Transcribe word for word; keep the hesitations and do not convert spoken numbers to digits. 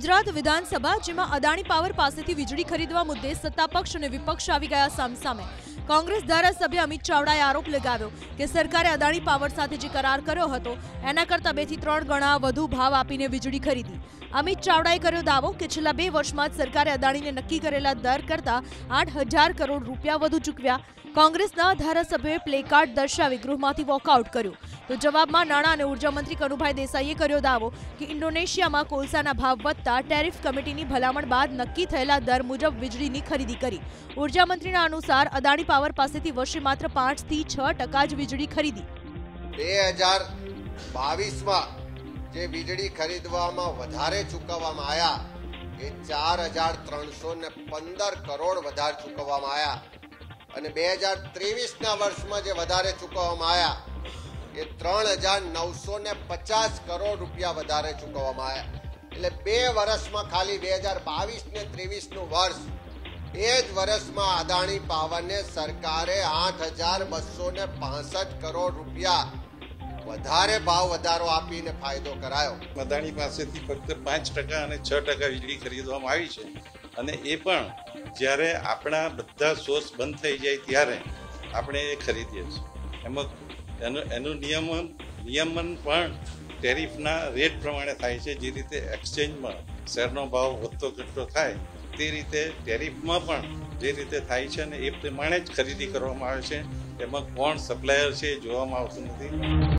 ગુજરાત વિધાનસભા, જેમાં અદાણી પાવર પાસેથી વીજળી ખરીદવા મુદ્દે સત્તાપક્ષ અને વિપક્ષ આવી ગયા સામસામે। કોંગ્રેસ ધારાસભ્ય અમિત ચાવડાએ આરોપ લગાવ્યો કે સરકારે અદાણી પાવર સાથે જે કરાર કર્યો હતો એના કરતાં બે થી ત્રણ ગણા વધુ ભાવ આપીને વીજળી ખરીદી। અમિત ચાવડાએ કર્યો દાવો કે છેલ્લા બે વર્ષમાં જ સરકારે અદાણીને નક્કી કરેલા દર કરતાં આઠ હજાર કરોડ રૂપિયા વધુ ચૂકવ્યા। કોંગ્રેસના ધારાસભ્યોએ પ્લેકાર્ડ દર્શાવી ગૃહમાંથી વોકઆઉટ કર્યું। તો જવાબમાં નાણાં અને ઉર્જા મંત્રી કનુભાઈ દેસાઈએ કર્યો દાવો કે ઇન્ડોનેશિયામાં કોલસાના ભાવ વધતા ટેરિફ કમિટીની ભલામણ બાદ નક્કી થયેલા દર મુજબ વીજળીની ખરીદી કરી। ઉર્જા મંત્રીના અનુસાર અદાણી પાવર પાસેથી વર્ષે માત્ર પાંચ થી છ ટકા જ વીજળી ખરીદી। બે હજાર બાવીસમાં જે વીજળી ખરીદવામાં વધારે ચૂકવવામાં આવ્યા એ ચાર હજાર ત્રણસો ને પંદર કરોડ વધારે ચૂકવવામાં આવ્યા અને બે હજાર ત્રેવીસના વર્ષમાં જે વધારે ચૂકવવામાં આવ્યા એ ત્રણ હજાર નવસો ને પચાસ કરોડ રૂપિયા વધારે ચૂકવવામાં આવ્યા। એટલે બે વર્ષમાં ખાલી બે હજાર બાવીસ ને ત્રેવીસનું વર્ષ એ જ વર્ષમાં અદાણી પાવરને સરકારે આઠ હજાર બસો ને પાસઠ કરોડ રૂપિયા વધારે ભાવ વધારો આપીને ફાયદો કરાયો। અદાણી પાસેથી ફક્ત પાંચ ટકા અને છ ટકા વીજળી ખરીદવામાં આવી છે અને એ પણ જ્યારે આપણા બધા સોર્સ બંધ થઈ જાય ત્યારે આપણે એ ખરીદીએ છીએ। એમાં એનું એનું નિયમન નિયમન પણ ટેરિફના રેટ પ્રમાણે થાય છે। જે રીતે એક્સચેન્જમાં શેરનો ભાવ વધતો ઘટતો થાય તે રીતે ટેરિફમાં પણ જે રીતે થાય છે અને એ પ્રમાણે જ ખરીદી કરવામાં આવે છે। એમાં કોણ સપ્લાયર છે એ જોવામાં આવતું નથી।